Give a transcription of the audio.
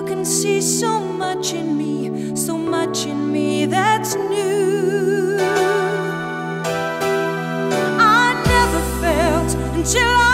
can see so much in me that's new. I never felt until I